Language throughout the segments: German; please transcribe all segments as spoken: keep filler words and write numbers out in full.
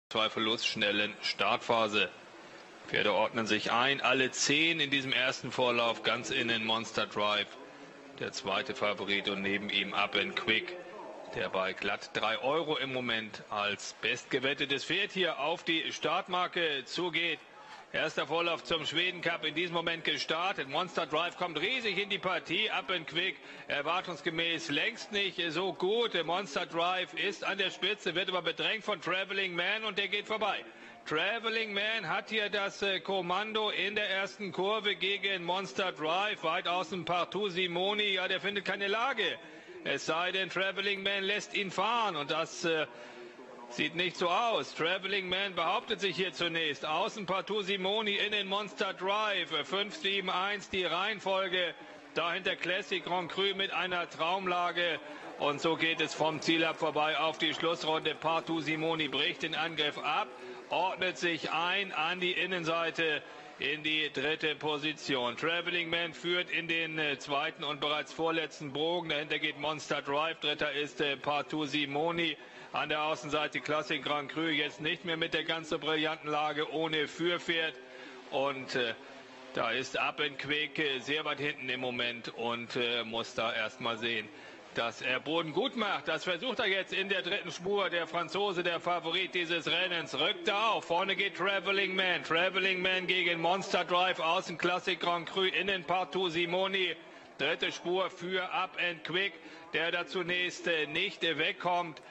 zweifellos schnellen Startphase. Pferde ordnen sich ein, alle zehn in diesem ersten Vorlauf, ganz innen Monster Drive, der zweite Favorit, und neben ihm Up and Quick, der bei glatt drei Euro im Moment als bestgewettetes Pferd hier auf die Startmarke zugeht. Erster Vorlauf zum Schweden Cup in diesem Moment gestartet. Monster Drive kommt riesig in die Partie. Up and Quick erwartungsgemäß längst nicht so gut. Monster Drive ist an der Spitze, wird aber bedrängt von Traveling Man und der geht vorbei. Traveling Man hat hier das Kommando in der ersten Kurve gegen Monster Drive. Weit außen Partout Simoni, ja, der findet keine Lage. Es sei denn, Traveling Man lässt ihn fahren und das äh, sieht nicht so aus. Traveling Man behauptet sich hier zunächst. Außen Partout Simoni, innen Monster Drive. fünf sieben eins die Reihenfolge. Dahinter Classic Grand Cru mit einer Traumlage. Und so geht es vom Ziel ab vorbei auf die Schlussrunde. Partout Simoni bricht den Angriff ab, ordnet sich ein an die Innenseite in die dritte Position. Traveling Man führt in den äh, zweiten und bereits vorletzten Bogen. Dahinter geht Monster Drive. Dritter ist äh, Partout Simoni. An der Außenseite Classic Grand Cru, jetzt nicht mehr mit der ganz so brillanten Lage ohne Führpferd. Und äh, da ist Up and Quick äh, sehr weit hinten im Moment und äh, muss da erstmal sehen, dass er Boden gut macht. Das versucht er jetzt in der dritten Spur. Der Franzose, der Favorit dieses Rennens, rückt da auf. Vorne geht Traveling Man. Traveling Man gegen Monster Drive. Außen Classic Grand Cru, innen Partout Simoni. Dritte Spur für Up and Quick, der da zunächst äh, nicht äh, wegkommt.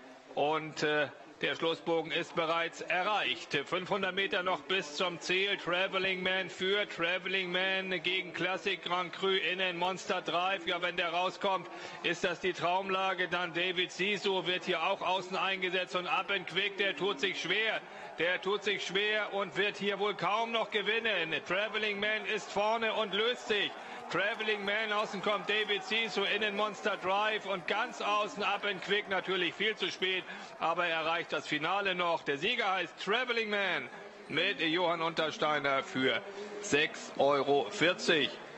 Und äh, der Schlussbogen ist bereits erreicht. fünfhundert Meter noch bis zum Ziel. Traveling Man für Traveling Man gegen Classic Grand Cru, innen Monster Drive. Ja, wenn der rauskommt, ist das die Traumlage. Dann David Sisu wird hier auch außen eingesetzt und Up and Quick, der tut sich schwer. Der tut sich schwer und wird hier wohl kaum noch gewinnen. Traveling Man ist vorne und löst sich. Traveling Man, außen kommt David Sisu, innen Monster Drive und ganz außen Up and Quick, natürlich viel zu spät, aber er erreicht das Finale noch. Der Sieger heißt Traveling Man mit Johann Untersteiner für sechs Euro vierzig.